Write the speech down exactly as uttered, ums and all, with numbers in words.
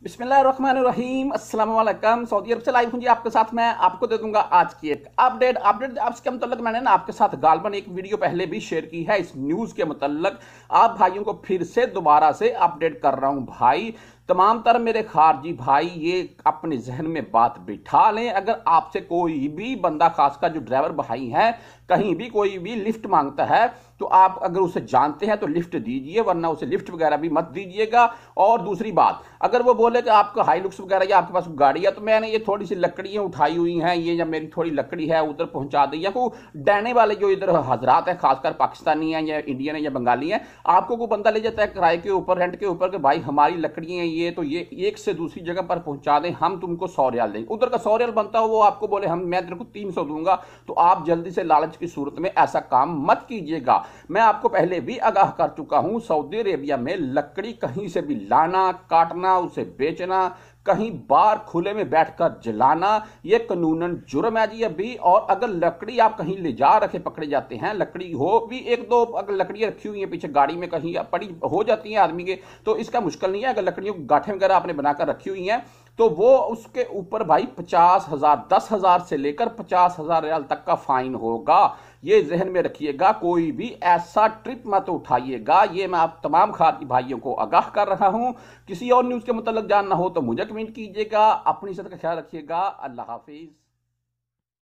बिस्मिल्लाहिर्रहमानिर्रहीम अस्सलाम वालेकुम। सऊदी अरब से लाइव हूँ जी आपके साथ। मैं आपको दे दूंगा आज की एक अपडेट अपडेट आपके मतलब मैंने ना आपके साथ गालबन एक वीडियो पहले भी शेयर की है इस न्यूज़ के मतलब। आप भाइयों को फिर से दोबारा से अपडेट कर रहा हूँ भाई। तमाम तर मेरे खारजी भाई ये अपने जहन में बात बिठा लें, अगर आपसे कोई भी बंदा खासकर जो ड्राइवर भाई है कहीं भी कोई भी लिफ्ट मांगता है तो आप अगर उसे जानते हैं तो लिफ्ट दीजिए, वरना उसे लिफ्ट वगैरह भी मत दीजिएगा। और दूसरी बात, अगर वो बोले कि आपका हाई लुक्स वगैरह या आपके पास गाड़ी है तो मैंने ये थोड़ी सी लकड़ियां उठाई हुई हैं, ये जब मेरी थोड़ी लकड़ी है उधर पहुंचा दी, या कोई डैने वाले जो इधर हजरात हैं खासकर पाकिस्तानी हैं या इंडियन है या बंगाली हैं, आपको कोई बंदा ले जाता है किराए के ऊपर रेंट के ऊपर कि भाई हमारी लकड़ियां हैं ये तो ये एक से दूसरी जगह पर पहुंचा दें, हम तुमको सौ रियाल देंगे। उधर का सौ रियाल बनता हो वो आपको बोले हम मैं तेरे को तीन सौ दूंगा, तो आप जल्दी से लालच की सूरत में ऐसा काम मत कीजिएगा। मैं आपको पहले भी आगाह कर चुका हूं, सऊदी अरेबिया में लकड़ी कहीं से भी लाना, काटना, उसे बेचना, कहीं बाहर खुले में बैठकर जलाना, ये कानूनन जुर्म है जी अभी। और अगर लकड़ी आप कहीं ले जा रखे पकड़े जाते हैं, लकड़ी हो भी एक दो अगर लकड़ियां रखी हुई हैं पीछे गाड़ी में कहीं पड़ी हो जाती हैं आदमी के, तो इसका मुश्किल नहीं है। अगर लकड़ियों की गांठें वगैरह आपने बनाकर रखी हुई हैं तो वो उसके ऊपर भाई पचास हजार दस हजार से लेकर पचास हजार रियाल तक का फाइन होगा। ये जहन में रखिएगा, कोई भी ऐसा ट्रिप मत उठाइएगा। ये मैं आप तमाम खाती भाइयों को आगाह कर रहा हूं। किसी और न्यूज के मुताल्लिक जानना हो तो मुझे कमेंट कीजिएगा। अपनी सेहत का ख्याल रखिएगा। अल्लाह हाफिज।